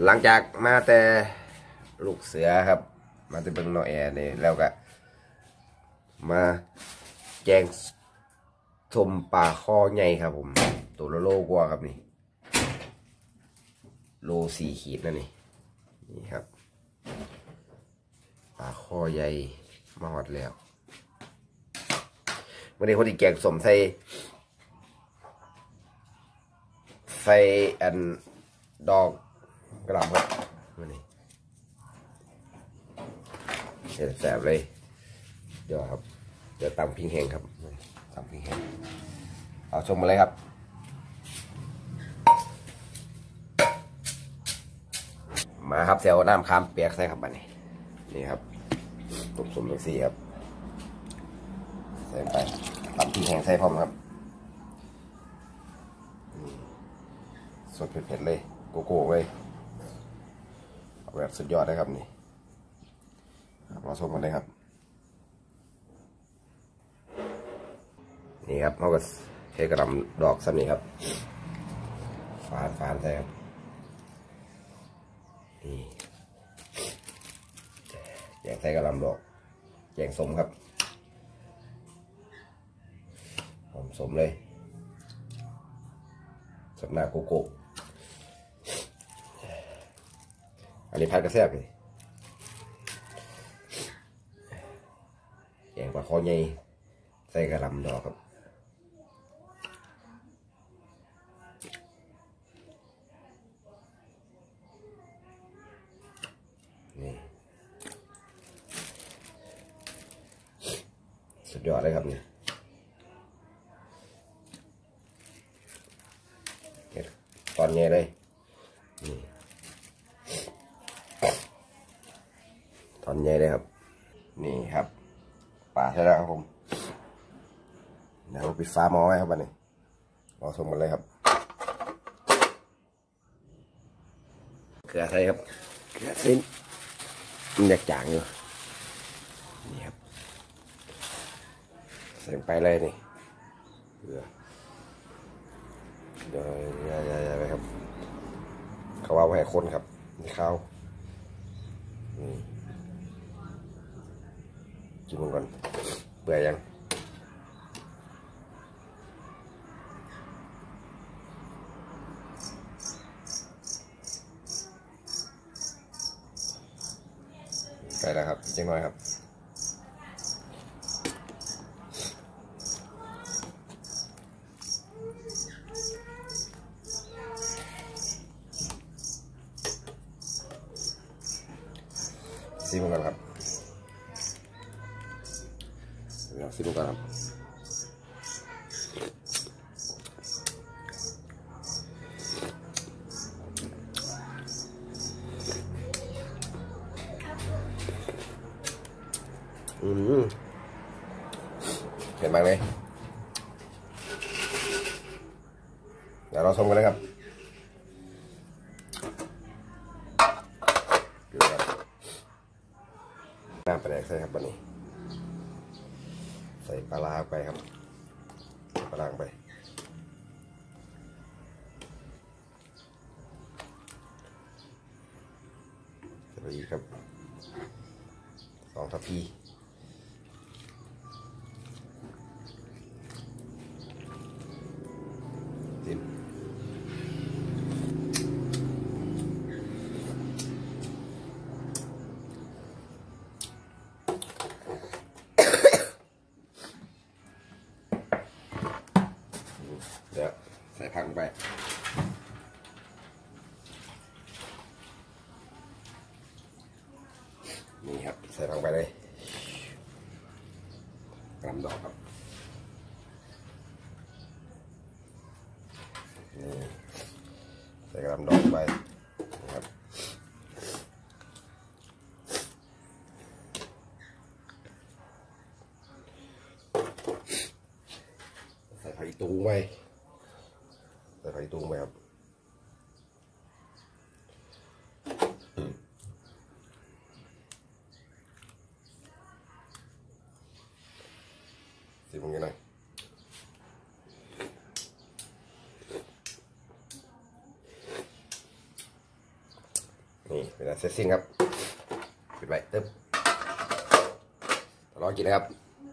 หลังจากมาแต่ลูกเสือครับมาแต่เบิ่งนอแอร์นี่แล้วก็มาแกงส้มปลาคอใหญ่ครับผมตัวละโลกว่าครับนี่โล4 ขีดนั่นนี่ครับปลาคอใหญ่มาหอดแล้ววันนี้คนที่แกงส้มใส่อันดอกกระหล่ำครับวันนี้แสบเลยเดี๋ยวครับเดี๋ยวตำพริกแห้งครับตำพริกแห้งเอาชมมาเลยครับมาครับเซลน้ำค้ามเปียกใส่ครับอันนี้นี่ครับตุ่มสมเล็กซี่ครับใส่ไปตำพริกแห้งใส่พร้อมครับสดเผ็ดๆเลยโกโก้เลยแบบสุดยอดเลยครับนี่เราชมกันเลยครับนี่ครับเขาก็เทกระหล่ำดอกสักนี้ครับฟานใส่ครับนี่แกงใส่กระหล่ำดอกแกงส้มครับหอมสมเลยสับหน้าโกโก้อันนี้พัดกระแซบเลยแกงปลาคอใหญ่ใส่กระหล่ำดอกครับนี่สุดยอดเลยครับนี่ตอนนี้เลยนี่ตอนใหญ่เลยครับนี่ครับปลาใช่แล้วครับผมเดี๋ยวปิดฟ้าหม้อไว้ครับวันนี้รอชมกันเลยครับเกลือใส่ครับเกลือสิ้นมันอยากจางอยู่นี่ครับใส่ไปเลยนี่เกลือเดี๋ยวไปครับเขาว่าไว้ให้คนครับนี่ข้าวกินมันก่อนเปื่อยยังใกล้แล้วครับจังน้อยครับซิมกันครับเดี๋ยวซิมกันครับเห็นมากเลยเดี๋ยวเราชมกันเลยครับน้ำปลาแดกใส่ครับวันนี้ใส่ปลาร้าไปครับปลาร้าไปใส่ไปอีกครับ2 ทัพพีจิ้มเดี๋ยวใส่ผักไปนี่ครับใส่ผักไปเลยกระหล่ำดอกครับนี่ใส่กระหล่ำดอกไปนะครับใส่ผักอีตูงไปใส่ผักอีตูงไปครับสิบอย่างไรเป็นเสร็จสิ้นครับปิดไว้ตึ๊บรอกินนะครับ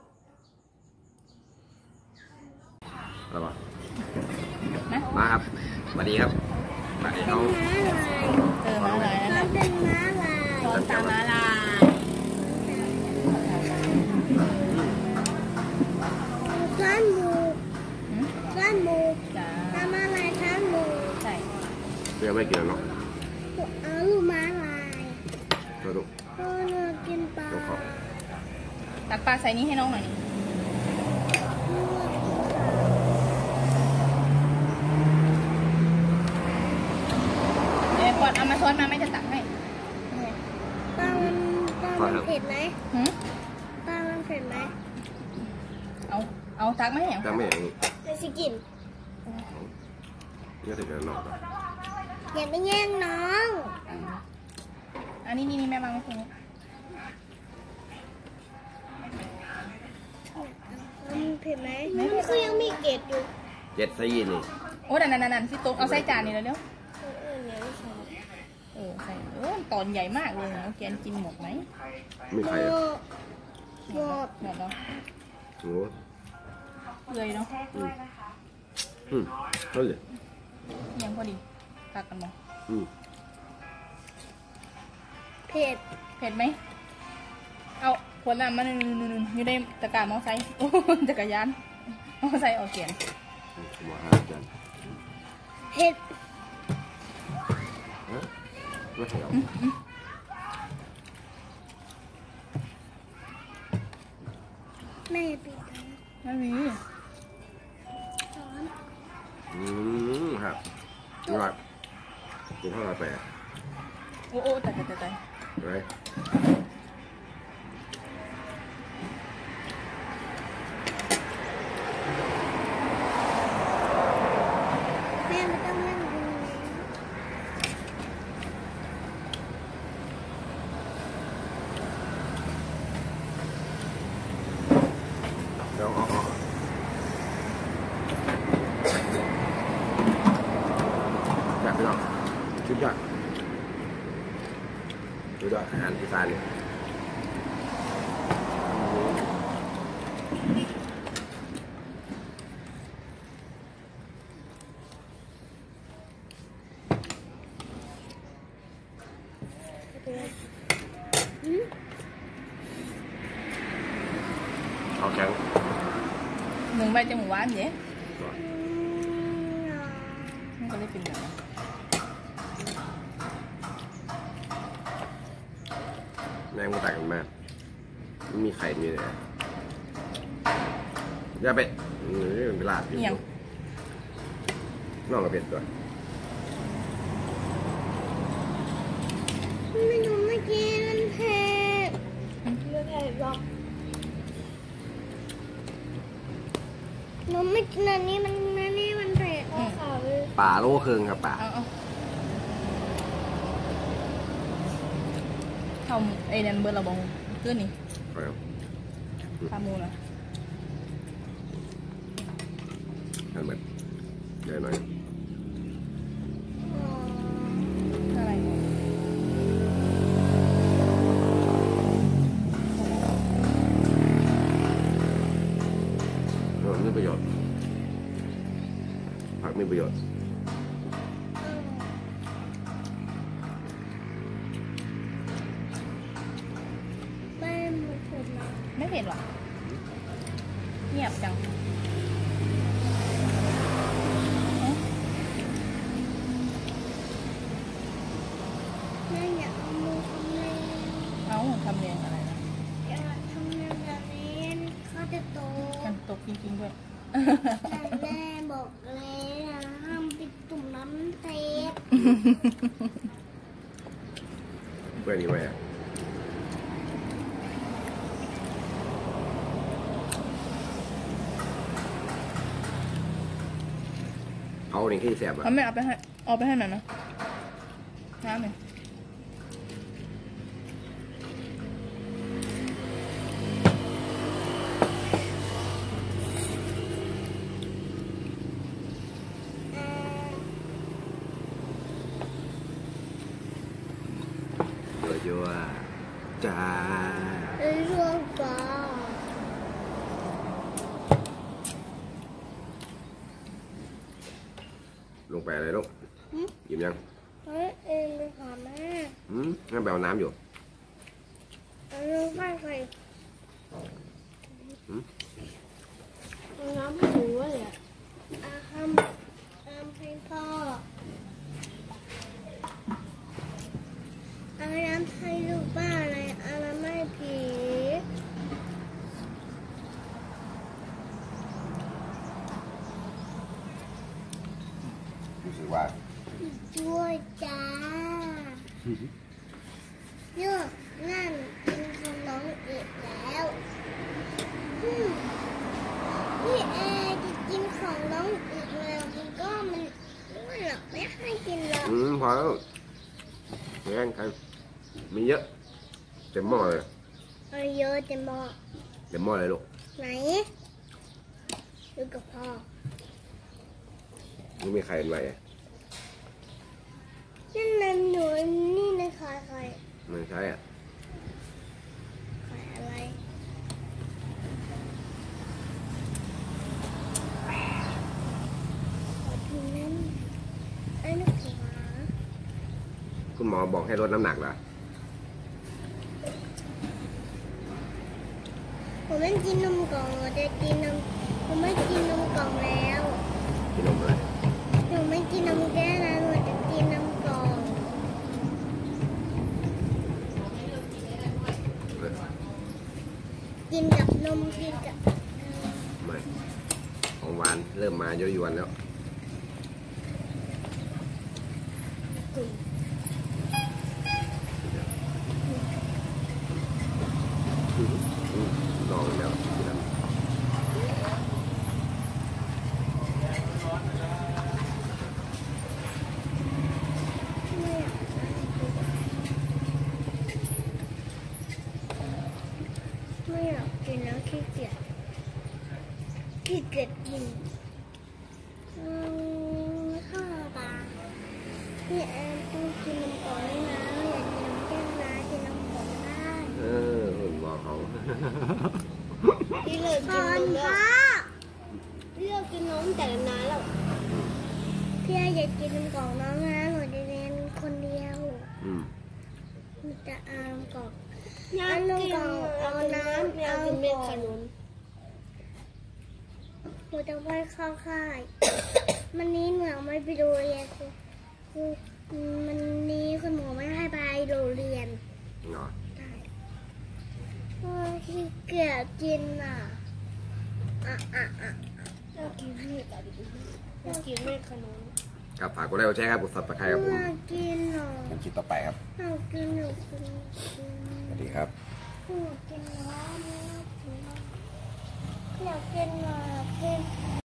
มาครับสวัสดีครับมาเขาม้าลายเขาเป็นม้าลายช้อนตาม้าลายช้อนหมูช้อนหมูตาม้าลายช้อนหมูใช่เดี๋ยวไม่กินแล้วเนาะเอาลูกม้าลายลูกกินปลาตักปลาใส่นี้ให้น้องหน่อยก่อนเอามาช้อนมาไม่จะตักให้ปลามันเผ็ดไหมปลามันเผ็ดไหมเอาตักไม่แห้งตักไม่แห้งจะสิกินนี่ถึงจะนอนอย่าไปแย่งน้องอันนี้แม่วางไว้ตรงนี้เผ็ดไหมมันคือยังมีเกล็ดอยู่เจ็ดไส้ยินนี่โอ้นั่นที่โต๊ะเอาใส่จานนี่แล้วเดี๋ยวใส่ตอนใหญ่มากเลยน้องแกนกินหมดไหมไม่ใครหมดเนาะโอ้เลยเนาะเท่าไหร่ยังพอดีตักกันมั้งเผ็ดไหมเอาขวดน้ำมาหนึ่งอยู่ในตะกร้ามอไซค์จักรยานมอไซค์เอาเขียนเผ็ดไม่ใช่หรอไม่ปิดไม่มีช้อนครับนี่ว่ากินเท่าไรไปอ่ะโอ้แต่ไรแม่ไม่ต้องนั่งดูเดี๋ยวอยากไปลองชุดยอดอาหารอีสานเนี่ยเอาแข็งหมูใบจะหมูหวานเยอะมันก็เลยเป็นแบบแม่งก็ตักกันมาไม่มีไข่มีเลยอย่าเป็ดเป็นลาดอยู่นอกกับเป็ดตัวไม่รู้เมื่อกี้มันเผ็ดไม่เผ็ดหรอกน้องไม่กินอันนี้มันเผ็ดป่าโลเครื่องครับป่าทำไอ้นั่นเบอร์ระบงขึ้นนี่ทำมูนะทำเหมือนเดี๋ยวหน่อยอะไรมีประโยชน์ผักมีประโยชน์ไม่เผ็ดหรอเงียบจังแม่อยากเอามือทำเองทำเองอะไรนะอยากทำเองแบบนี้เขาจะโตกันตกจริงๆด้วยแม่บอกเลยนะห้ามไปตุ่มน้ำเทปเพื่อนนี่ไว้อะเอาหนึ่งที่แสบอ่ะไม่เอาไปให้หน่อยนะน้ำเลยจัวจ้าเรื่องปลาลงไปอะไรลูกหยิบยังเฮ้ยเองไปหาแม่งั้นไปเอาน้ำอยู่เอาเรื่องไปใส่เอาน้ำให้หนูเลยอ่ะอาทำให้พ่อเอาน้ำให้ลูกบ้าอะไรเอาน้ำให้ผีรู้สึกว่าช่วยจ้าเยอะนั่นเป็นของน้องอีกแล้วพี่แอร์จะกินของน้องอีกแล้วมันก็มันหลับไม่ให้กินแล้วพอแล้วงั้นใครมีเยอะเต็มหม้อเลยเอาเยอะจะมองเต็มหม้อเลยลูกไหนดูกับพ่อนี่มีใครเป็นไรนั่นหนูนี่นะขายไม่ใช่อ่ะขายอะไรขอดูนั่นไอ้นักหมาคุณหมอบอกให้ลดน้ำหนักเหรอผมไม่กินนมกล่องจะกินนมผมไม่กินนมกล่องแล้วกินนมอะไรหนูไม่กินนมแก้วแล้วหนูจะกินนมกล่อง กินกับนมกินกับไม่ของหวานเริ่มมาเยอะยวนแล้วกุยลองแล้วไม่อยากกินแล้วขี้เกียจกินข้าวปลาพี่แอนต้องกินนมกล่องด้วยนะอย่ากินนมแก้วนะกินนมกล่องได้คุณหมอเขาพี่เลิกกินนมแล้วพี่เลิกกินนมแต่นานแล้วพี่อยากกินนมกล่องน้องนะหนูจะเรียนคนเดียวหนูจะเอานมกล่องเอานมกล่องเอาน้ำเอาเม็ดขนุนหนูจะไปเข้าค่าย วันนี้หนูไม่ไปโรงเรียนครูมันนี้คุณหมอไม่ให้ไปโรงเรียนเหรอได้เพราะขี้เกียจกินอ่ะอยากกินเม็ดอยากกินเม็ดขนุนครับฝากกดไลค์กดแชร์ครับกดซับสไครต์ครับผมอยากกินหรอเป็นคลิปต่อไปครับอยากกินหนูกินสวัสดีครับหนูกินน้ำอยากกินน้ำอยากกิน